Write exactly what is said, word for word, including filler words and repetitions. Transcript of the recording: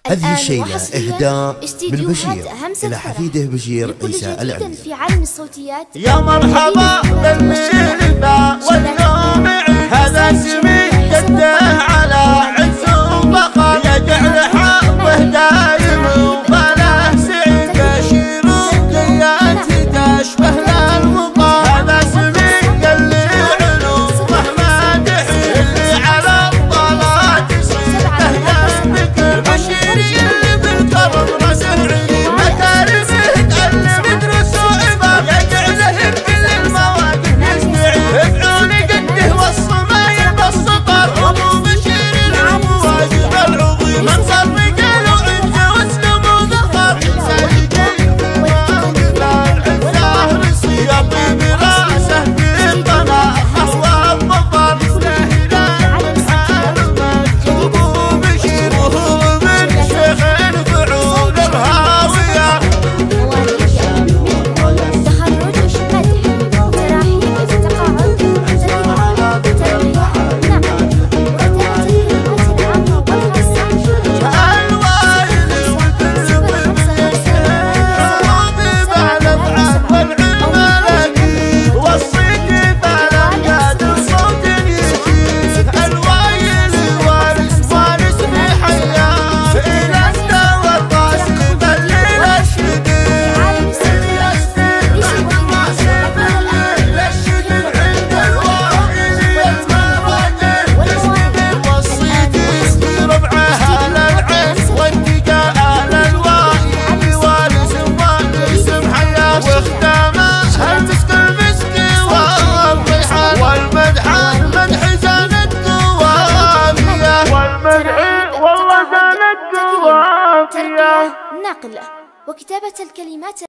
هذه الشيلة إهداء من بشير إلى حفيده بشير عيسى العلي. في عالم الصوتيات يا مرحبا بالليل ذا والنوم هذا اسمي جده على عز وفخر يجعل حظه دايم وبلا سعيد بشير وقياتي تشبه للمطر هذا اسمي اللي علومه مادح اللي على الطلات يصير اهل الذكر بشير اللي بالكرم راسه علي مكارمه تعلم دروس وعبر يجعله بكل المواقف يستعين افعول جده والصمايل بالسطر ابو بشير العمو واجب العظيم انصر رجال وعز واسلم وظفر سيدي العزاه رصيد يطيب راسه في الطلاقه والظفر لا اله حال مكتوب بشير وهو من شيخين فعول الهاويه نقل وكتابة الكلمات.